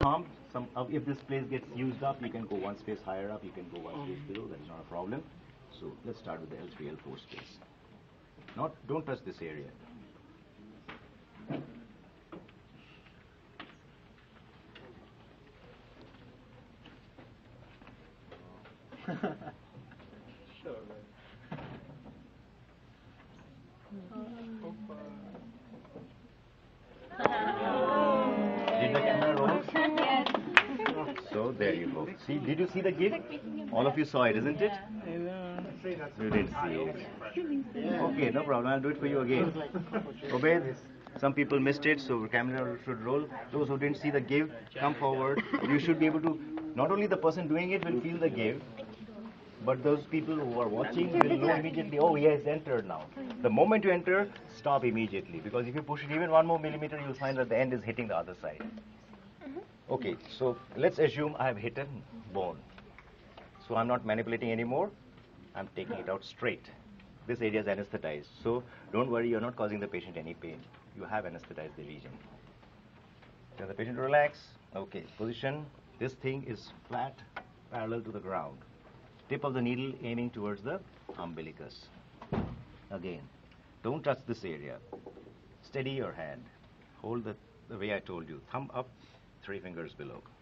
arm. If this place gets used up, you can go one space higher up, you can go one space below, that is not a problem. So let's start with the L3, L4 space. Don't touch this area. Sure. Did the camera roll? Yes. So there you go. See, did you see the gift? All of you saw it, isn't it? You didn't see it. Okay, no problem. I'll do it for you again. Obey. Some people missed it, so the camera should roll. Those who didn't see the give, come forward. You should be able to, not only the person doing it will feel the give, but those people who are watching will know immediately, oh, he has entered now. The moment you enter, stop immediately, because if you push it even 1 more millimeter, you'll find that the end is hitting the other side. Okay, so let's assume I have hit a bone. So I'm not manipulating anymore. I'm taking it out straight. This area is anesthetized, so don't worry, you're not causing the patient any pain. You have anesthetized the region. Tell the patient to relax. Okay, position. This thing is flat, parallel to the ground. Tip of the needle aiming towards the umbilicus. Again, don't touch this area. Steady your hand. Hold the way I told you. Thumb up, 3 fingers below.